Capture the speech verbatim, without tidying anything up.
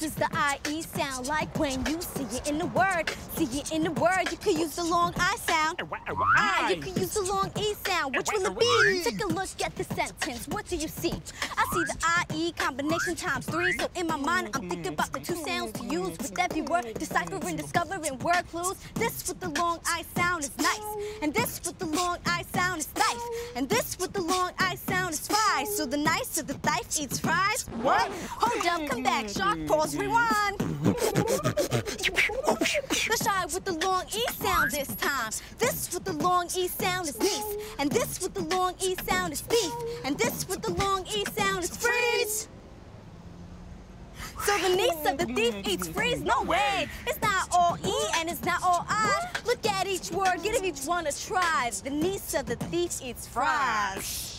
does the I E sound like when you see it in the word? See it in the word, you could use the long I sound. Ah, you could use the long E sound. Which will it be? Take a look at the sentence. What do you see? I see the I E combination times three. So in my mind, I'm thinking about the two sounds to use with every word, deciphering, discovering word clues. This with the long I sound is nice, and this with the long I sound is nice, and this with the long I sound is fries. So the nice of the thief eats fries. What? Hold up, come back, shark, pause, rewind. Let's try with the long E sound this time. This with the long E sound is niece, and this with the long E sound is thief, and this with the long E sound is freeze. So the niece of the thief eats freeze? No way! It's not all E and it's not all I. Look at each word, give each one a try. The niece of the thief eats fries.